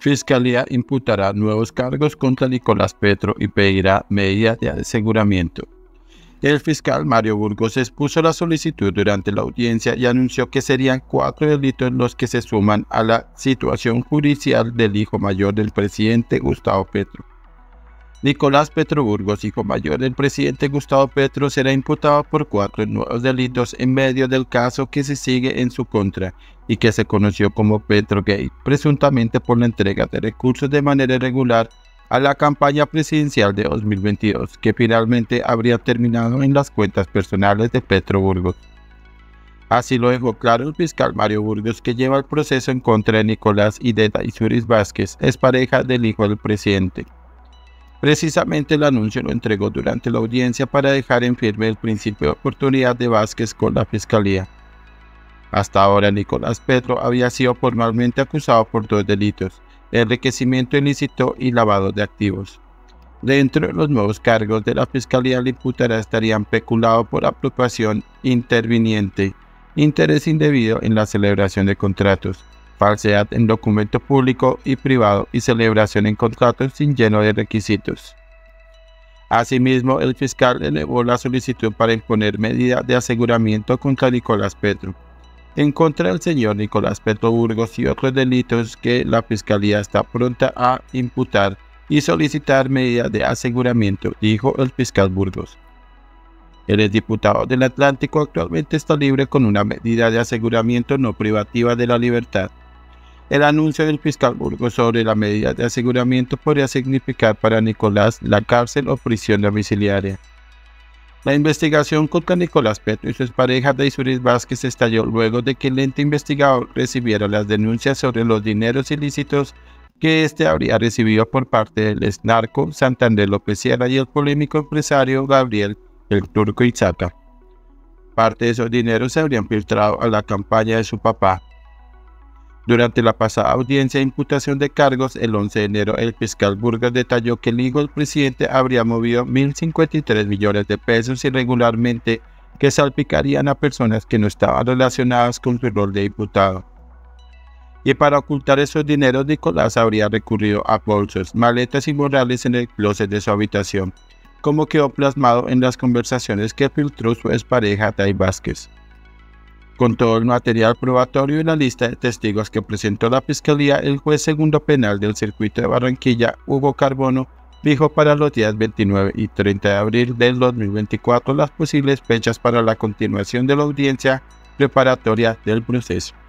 Fiscalía imputará nuevos cargos contra Nicolás Petro y pedirá medidas de aseguramiento. El fiscal Mario Burgos expuso la solicitud durante la audiencia y anunció que serían 4 delitos los que se suman a la situación judicial del hijo mayor del presidente Gustavo Petro. Nicolás Petro Burgos, hijo mayor del presidente Gustavo Petro, será imputado por 4 nuevos delitos en medio del caso que se sigue en su contra y que se conoció como Petrogate, presuntamente por la entrega de recursos de manera irregular a la campaña presidencial de 2022, que finalmente habría terminado en las cuentas personales de Petro Burgos. Así lo dejó claro el fiscal Mario Burgos, que lleva el proceso en contra de Nicolás y de Daisuris Vázquez, expareja del hijo del presidente. Precisamente el anuncio lo entregó durante la audiencia para dejar en firme el principio de oportunidad de Vázquez con la fiscalía. Hasta ahora Nicolás Petro había sido formalmente acusado por 2 delitos: enriquecimiento ilícito y lavado de activos. Dentro de los nuevos cargos de la fiscalía le imputará estarían peculado por apropiación interviniente, interés indebido en la celebración de contratos, falsedad en documento público y privado y celebración en contratos sin lleno de requisitos. Asimismo, el fiscal elevó la solicitud para imponer medidas de aseguramiento contra Nicolás Petro, en contra del señor Nicolás Petro Burgos y otros delitos que la Fiscalía está pronta a imputar y solicitar medidas de aseguramiento, dijo el fiscal Burgos. El exdiputado del Atlántico actualmente está libre con una medida de aseguramiento no privativa de la libertad. El anuncio del fiscal Burgos sobre la medida de aseguramiento podría significar para Nicolás la cárcel o prisión domiciliaria. La investigación contra Nicolás Petro y su expareja Daisuris Vázquez estalló luego de que el ente investigador recibiera las denuncias sobre los dineros ilícitos que éste habría recibido por parte del exnarco Santander López Sierra y el polémico empresario Gabriel el Turco Izaca. Parte de esos dineros se habrían filtrado a la campaña de su papá. Durante la pasada audiencia de imputación de cargos, el 11 de enero, el fiscal Burgos detalló que el hijo del presidente habría movido 1.053 millones de pesos irregularmente que salpicarían a personas que no estaban relacionadas con su rol de diputado. Y para ocultar esos dineros, Nicolás habría recurrido a bolsos, maletas y morrales en el closet de su habitación, como quedó plasmado en las conversaciones que filtró su expareja Day Vázquez. Con todo el material probatorio y la lista de testigos que presentó la Fiscalía, el juez segundo penal del circuito de Barranquilla, Hugo Carbono, fijó para los días 29 y 30 de abril del 2024 las posibles fechas para la continuación de la audiencia preparatoria del proceso.